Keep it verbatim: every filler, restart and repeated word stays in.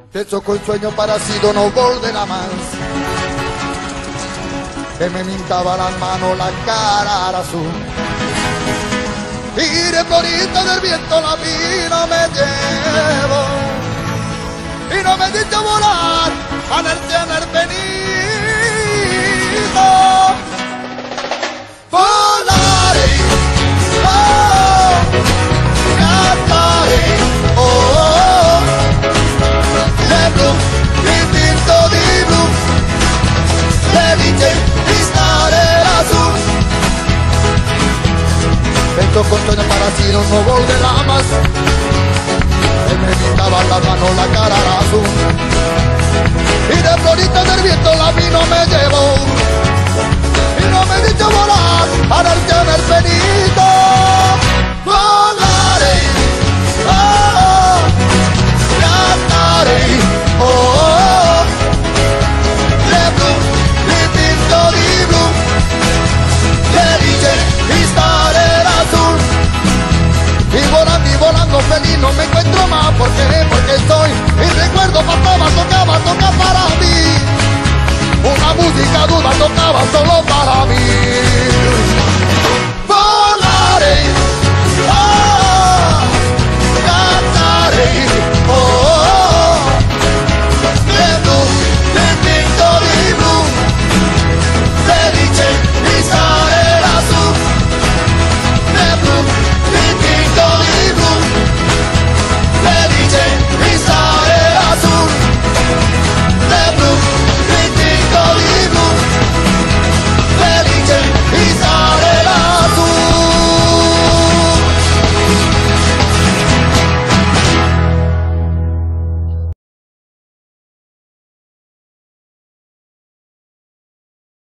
Pienso que un sueño parecido no volverá más. Que me mintaba las manos, la cara era azul. Y de florita del viento la vida me llevo. Y no me dicho volar, a verte haber venido. Volaré, oh, cantaré, oh, oh, de blu, distinto di blu, felice di stare lassù. Penso con sueño parecido no volverá más. Él me pintaba la mano, la cara era azul. Y de florita del viento la vino me llevó. Y no me dicho volar, a darte haber venido. Volaré, oh, oh, cantaré, oh, oh, de blu, distinto di blu, felice di stare lassù. Y volando y volando feliz no me encuentro más. ¿Por qué? Porque estoy, y recuerdo pasaba, tocaba, tocaba para mí. Una música dura tocaba